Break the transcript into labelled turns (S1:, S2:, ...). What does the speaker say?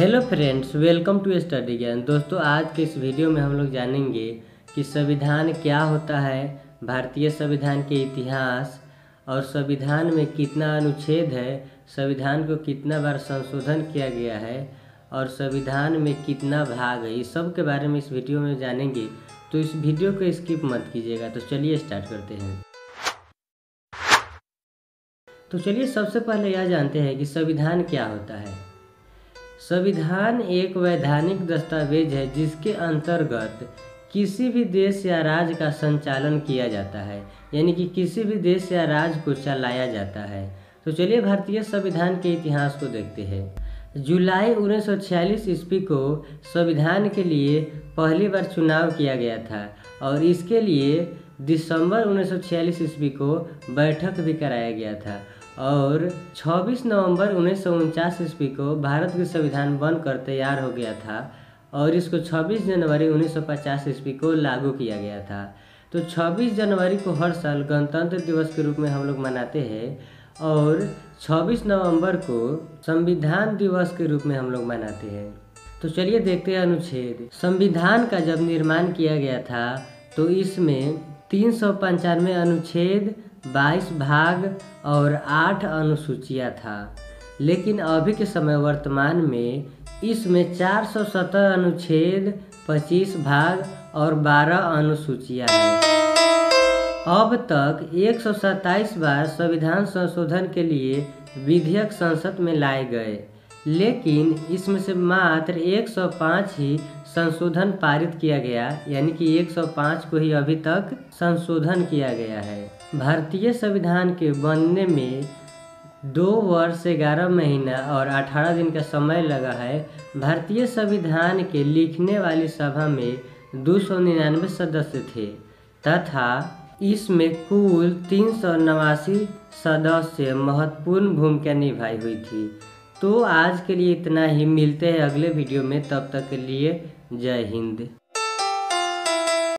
S1: Hello friends, welcome to study Gyan. दोस्तों, आज के इस वीडियो में हम लोग जानेंगे कि संविधान क्या होता है, भारतीय संविधान के इतिहास और संविधान में कितना अनुच्छेद है, संविधान को कितना बार संशोधन किया गया है और संविधान में कितना भाग है। इस सब के बारे में इस वीडियो में जानेंगे, तो इस वीडियो को स्किप मत कीजिएगा। तो चलिए स्टार्ट करते हैं। तो चलिए सबसे पहले यह जानते हैं कि संविधान क्या होता है। संविधान एक वैधानिक दस्तावेज है जिसके अंतर्गत किसी भी देश या राज्य का संचालन किया जाता है, यानी कि किसी भी देश या राज्य को चलाया जाता है। तो चलिए भारतीय संविधान के इतिहास को देखते हैं। जुलाई 1946 ईस्वी को संविधान के लिए पहली बार चुनाव किया गया था और इसके लिए दिसंबर 1946 ईस्वी को बैठक भी कराया गया था और 26 नवंबर 1949 ईस्वी को भारत की संविधान बनकर तैयार हो गया था और इसको 26 जनवरी 1950 ईस्वी को लागू किया गया था। तो 26 जनवरी को हर साल गणतंत्र दिवस के रूप में हम लोग मनाते हैं और 26 नवंबर को संविधान दिवस के रूप में हम लोग मनाते हैं। तो चलिए देखते हैं अनुच्छेद। संविधान का जब निर्माण किया गया था तो इसमें 395 अनुच्छेद, 22 भाग और 8 अनुसूचियाँ था, लेकिन अभी के समय वर्तमान में इसमें 417 अनुच्छेद, 25 भाग और 12 अनुसूचियाँ हैं। अब तक 127 बार संविधान संशोधन के लिए विधेयक संसद में लाए गए, लेकिन इसमें से मात्र 105 ही संशोधन पारित किया गया, यानी कि 105 को ही अभी तक संशोधन किया गया है। भारतीय संविधान के बनने में 2 वर्ष 11 महीना और 18 दिन का समय लगा है। भारतीय संविधान के लिखने वाली सभा में 299 सदस्य थे तथा इसमें कुल 389 सदस्य महत्वपूर्ण भूमिका निभाई हुई थी। तो आज के लिए इतना ही, मिलते हैं अगले वीडियो में। तब तक के लिए जय हिंद।